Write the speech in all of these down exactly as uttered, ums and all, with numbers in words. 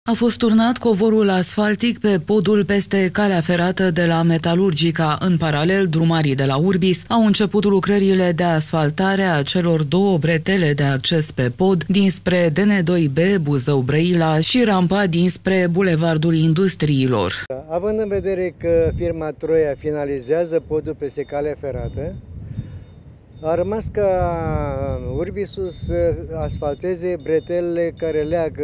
A fost turnat covorul asfaltic pe podul peste calea ferată de la Metalurgica. În paralel, drumarii de la Urbis au început lucrările de asfaltare a celor două bretele de acces pe pod dinspre D N doi B Buzău-Brăila și rampa dinspre Bulevardul Industriilor. Având în vedere că firma Troia finalizează podul peste calea ferată, a rămas ca Urbisul să asfalteze bretelele care leagă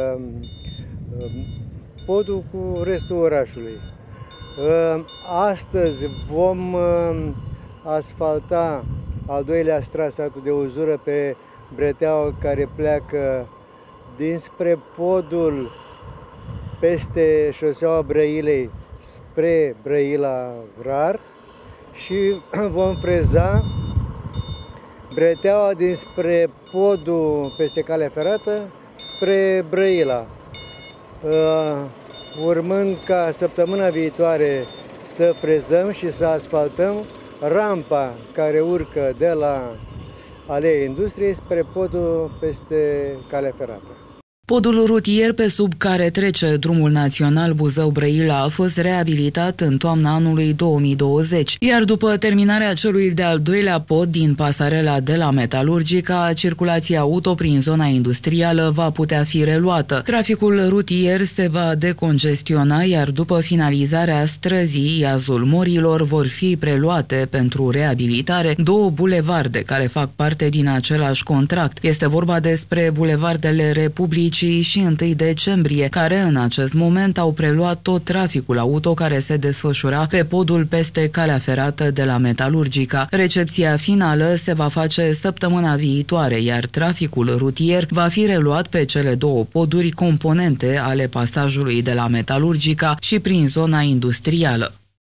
podul cu restul orașului. Astăzi vom asfalta al doilea strat, stratul de uzură, pe breteaua care pleacă dinspre podul peste șoseaua Brăilei spre Brăila Rar și vom freza breteaua dinspre podul peste calea ferată spre Brăila, urmând ca săptămâna viitoare să frezăm și să asfaltăm rampa care urcă de la Aleea Industriei spre podul peste calea ferată. Podul rutier pe sub care trece drumul național Buzău-Brăila a fost reabilitat în toamna anului două mii douăzeci, iar după terminarea celui de-al doilea pod din pasarela de la Metalurgica, circulația auto prin zona industrială va putea fi reluată. Traficul rutier se va decongestiona, iar după finalizarea străzii Iazul Morilor vor fi preluate pentru reabilitare două bulevarde care fac parte din același contract. Este vorba despre bulevardele Republicii și întâi decembrie, care în acest moment au preluat tot traficul auto care se desfășura pe podul peste calea ferată de la Metalurgica. Recepția finală se va face săptămâna viitoare, iar traficul rutier va fi reluat pe cele două poduri componente ale pasajului de la Metalurgica și prin zona industrială.